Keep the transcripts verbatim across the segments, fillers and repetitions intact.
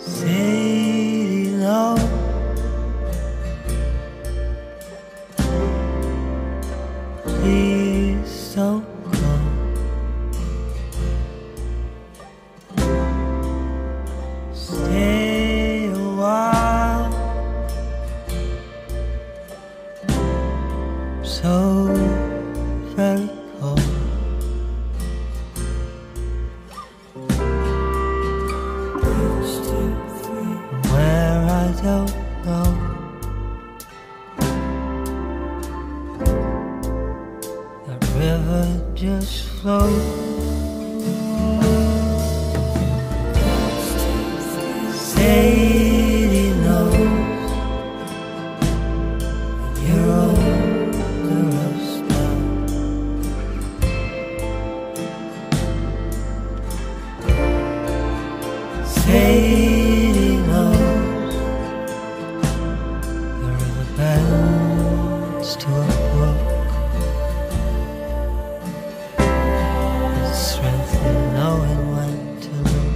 Say no. Please don't go. Stay a while. So very cold. Where I don't know. The river just flows. Sadie knows you're older us now. Sadie knows the river bends to a brook. The strength in knowing when to look.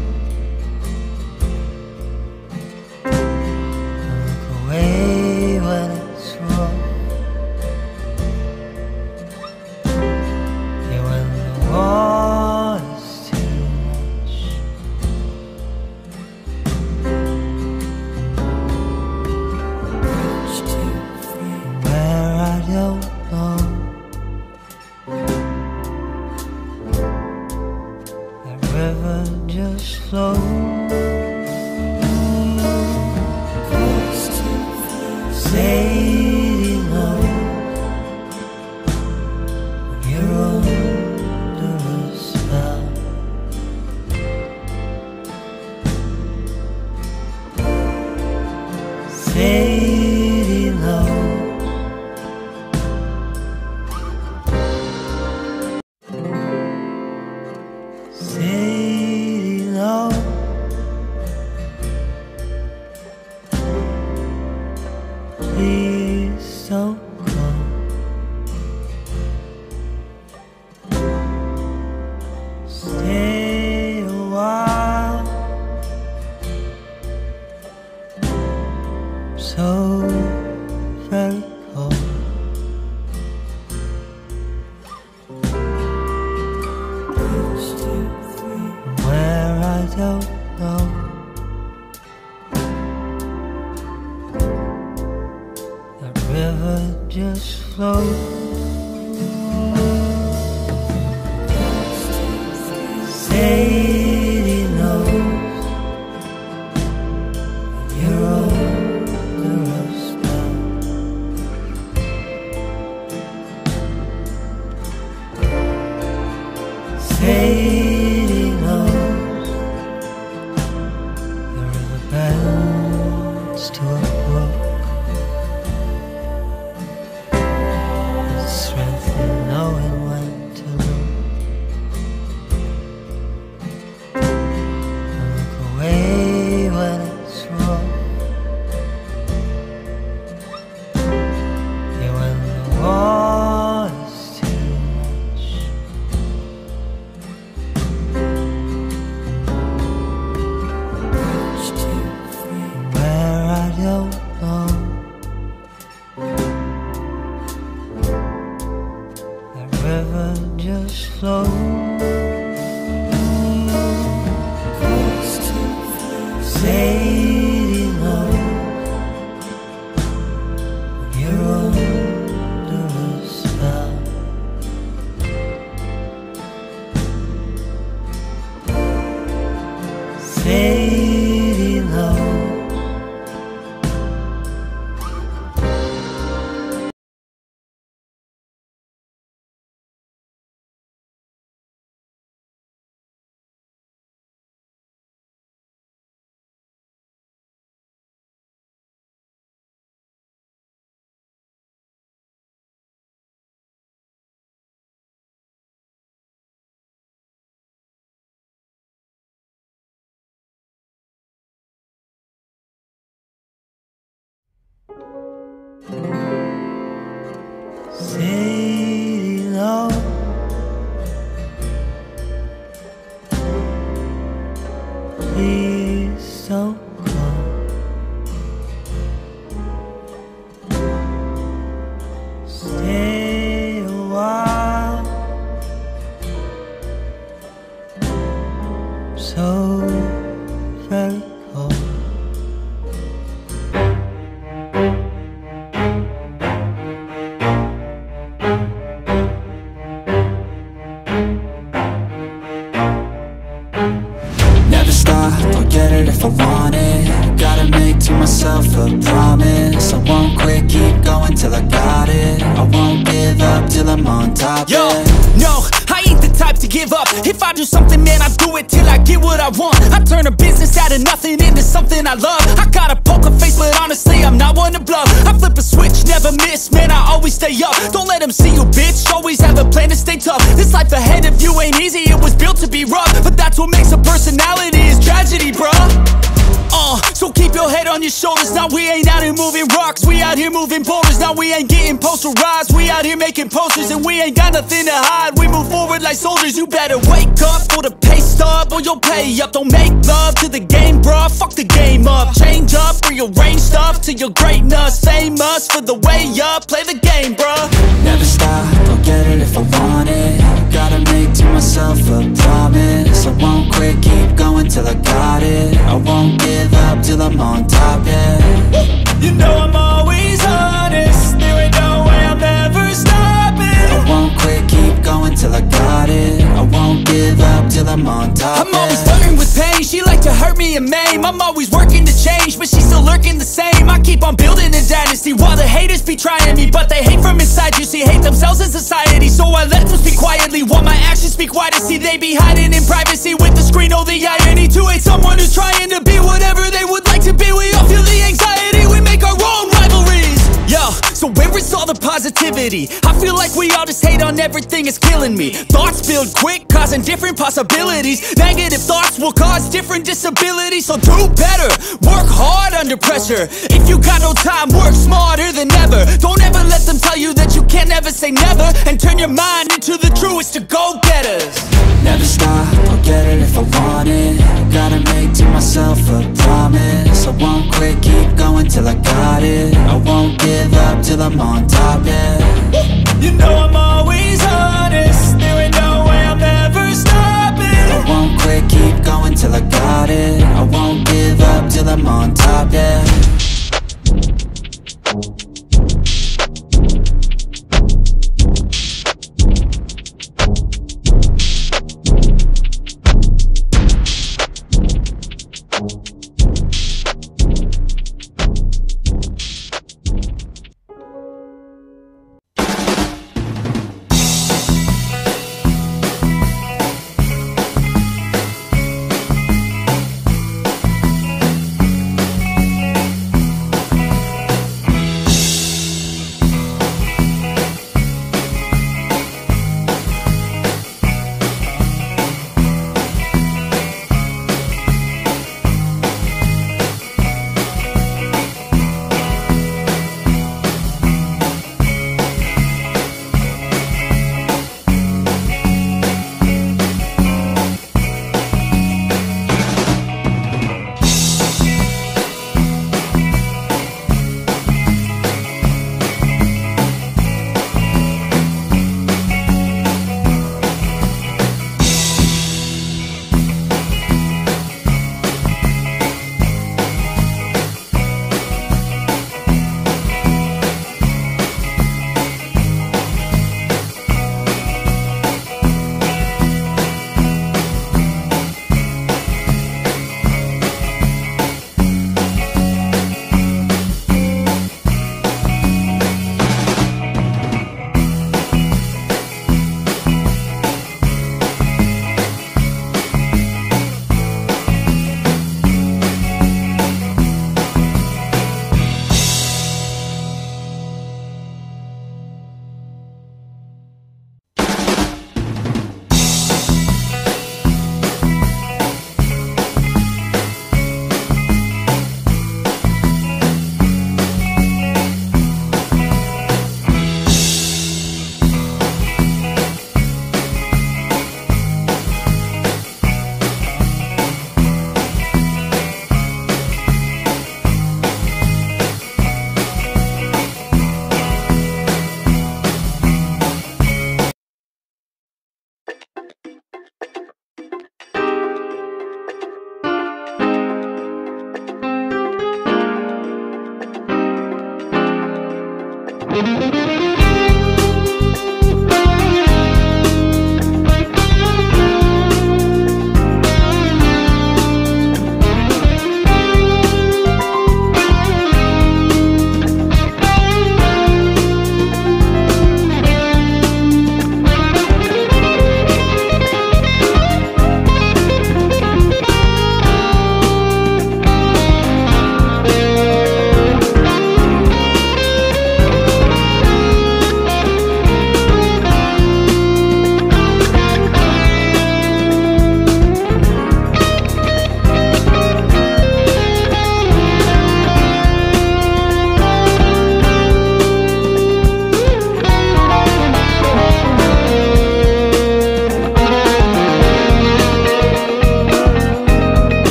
And look away when it's rough. Yeah, when the water's too much. Where I don't know. The river just flows. Sadie knows you're under a spell. Sadie knows. Sadie knows. Please don't go. Stay a while. So very cold. Where I don't know. The river just flows. Sadie knows you're older us now. Sadie knows the river bends to a brook. The strength in knowing when to look. And look away when it's rough. Yeah, when the water's too much. Where I don't know. The river just flows. Sadie knows you're under a spell. Sadie knows. Sadie knows please don't so very cold. Never stop, I'll get it if I want it. Gotta make to myself a promise. I won't quit, keep going till I got it. I won't give up till I'm on top. Yo, yeah. no, I ain't the type to give up. If I do something, man, I do it till I get what I want. I turn a business out of nothing into something I love. I got a poker face, but honestly, I'm not one to bluff. I flip a switch, never miss, man, I always stay up. Don't let them see you, bitch, always have a plan to stay tough. This life ahead of you ain't easy, it was built to be rough. But that's what makes a personality, is tragedy, bruh. Uh, so keep your head on your shoulders. Now we ain't out here moving rocks, we out here moving boulders. Now we ain't getting posterized, we out here making posters. And we ain't got nothing to hide, we move forward like soldiers. You better wake up for the pay stub or you'll pay up. Don't make love to the game, bruh, fuck the game up. Change up, rearrange stuff to your greatness. Famous for the way up, play the game, bruh. Never stop, I'll get it if I want it. Gotta make to myself a promise. I won't quit, keep going till I got it. I won't give up till I'm on top, yeah. You know I'm always honest, there ain't no way I'm ever stopping. I won't quit, keep going till I got it. I won't give up till I'm on top, I'm yeah. always flirting with pain, she like to hurt me and maim. I'm always working to change, but she's still lurking the same. I keep on building a dynasty while the haters be trying me. But they hate from inside, you see, hate themselves in society. So I let them speak quietly while my actions speak wider. See, they be hiding in privacy with the screen. Oh, the irony to hate someone who's trying to be whatever they would like to be. We all feel the anxiety, we make our own rivalries. Yo, so where is all the positivity? I feel like we all just hate on everything, it's killing me. Thoughts build quick, causing different possibilities. Negative thoughts will cause different disabilities. So do better, work hard under pressure. If you got no time, work smarter than ever. Don't ever let them tell you that you can't ever say never. And turn your mind into the truest of go-getters. Never stop, I'll get it if I want it. Gotta make to myself a promise. I won't quit, keep going till I got it. I won't give up till I'm on top, yeah. You know I'm always honest, there ain't no way I'm ever stopping. I won't quit, keep going till I got it. I won't give up till I'm on top, yeah.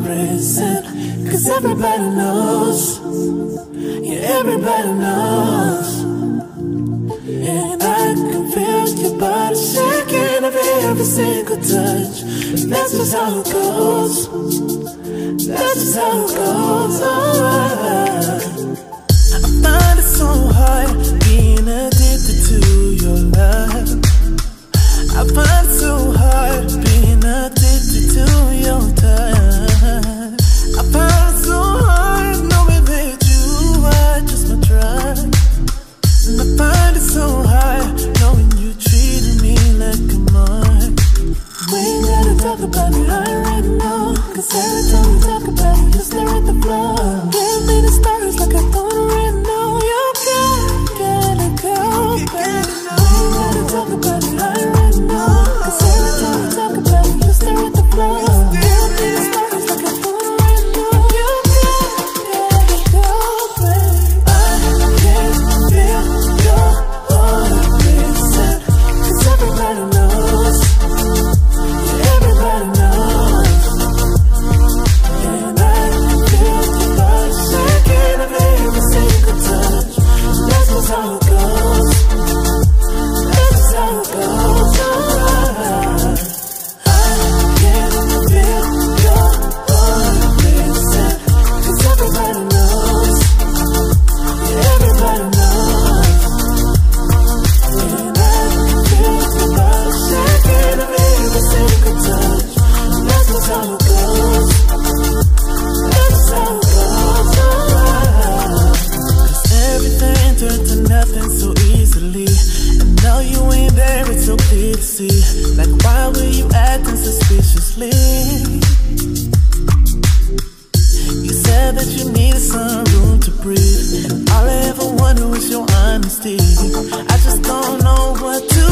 prison. Cause everybody knows, yeah, everybody knows. And I can feel your body shaking every, every single touch. And that's just how it goes. That's just how it goes. Oh, I find it so hard being addicted to your love. I find it so hard being addicted to your touch. I find it so hard knowing that you are just my drug. And I find it so hard knowing you treated me like a mark. We ain't gotta talk about it, I already know. Cause every time we talk about it, you stare at the floor. Give me the stars like I don't already know. You gotta, gotta go, baby. We ain't gotta talk about it, I already know. Cause every time we talk about it, you stare at the floor. Give me the stars like I don't already know. You gotta, gotta go, baby. I can't feel your heart racing. Cause everybody knows, yeah, everybody knows. And I can feel your body shaking every, every single touch. That's just how it goes. That's just how it goes. Alright. I can feel your heart racing. Cause everybody knows, yeah, everybody knows. And I can feel your body shaking every, every single touch. That's just how it goes. That's just how it goes. Alright. Cause everything turned to nothing so easily. And now you ain't there, it's so clear to see. Like why were you acting suspiciously? You said that you needed some room to breathe, and all I ever wanted was your honesty. I just don't know what to